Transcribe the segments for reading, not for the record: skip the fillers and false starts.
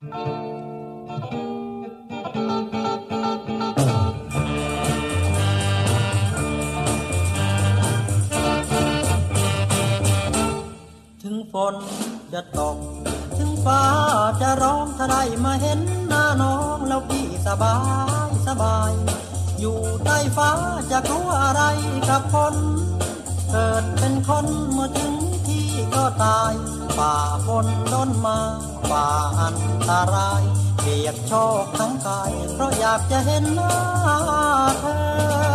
ถึงฝนจะตกถึงฟ้าจะร้องถ้าได้มาเห็นหน้าน้องแล้วพี่สบายอยู่ใต้ฟ้าจะกลัวอะไรกับฝนเกิดเป็นคนเมื่อถึงที่ก็ตายฝ่าฝนล้นมาฝ่าอันตรายเปียกโชกทั้งกายเพราะอยากจะเห็นหน้าเธอ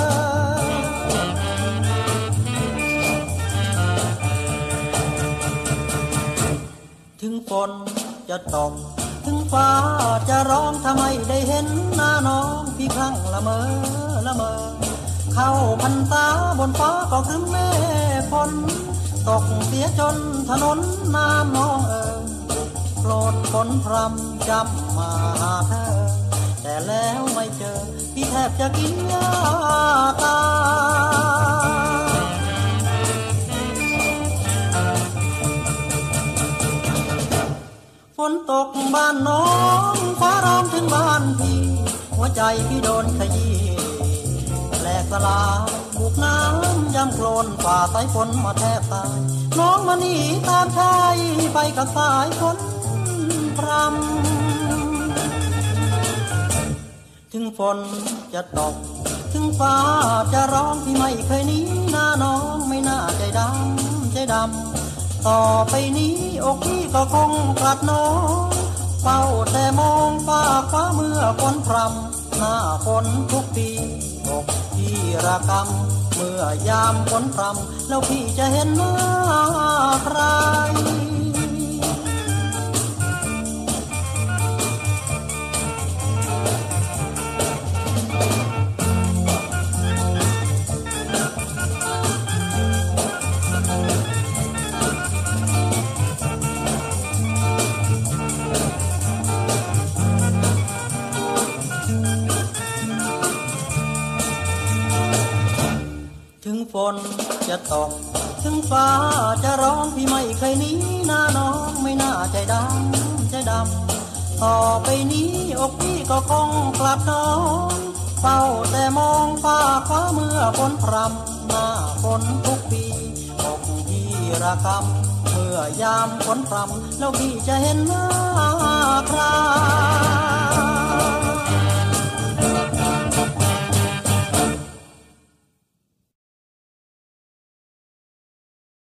ถึงฝนจะตกถึงฟ้าจะร้องทำไมได้เห็นหน้าน้องพี่ครั้งละเมอเข้าพันตาบนฟ้าก็ครึ้มเมฆฝนตกเสียจนถนนน้ำน้องโกรธฝนพรำจำมาหาเธอแต่แล้วไม่เจอพี่แทบจะกินยาตายฝนตกบ้านน้องฟ้าร้องถึงบ้านพี่หัวใจพี่โดนขยี้แหลกสลายบุกน้ำย่ำโคลนฝ่าสายฝนมาแทบตายน้องมาหนีตามชายไปกับสายฝนพรำถึงฝนจะตกถึงฟ้าจะร้องพี่ไม่เคยหนีหน้าน้องไม่น่าใจดำต่อไปนี้อกพี่ก็คงกลัดน้องเฝ้าแต่มองฟ้าคว้าเมื่อฝนพรำหน้าฝนทุกปีอกพี่ระกำเมื่อยามฝนพรำแล้วพี่จะเห็นหน้าใครถึงฝนจะตกถึงฟ้าจะร้องพี่ไม่เคยหนีหน้าน้องไม่น่าใจดำต่อไปนี้อกพี่ก็คงกลับน้องเฝ้าแต่มองฟ้าคว้าเมื่อฝนพรำหน้าฝนทุกปีอกพี่ระกำเมื่อยามฝนพรำแล้วพี่จะเห็นหน้าใคร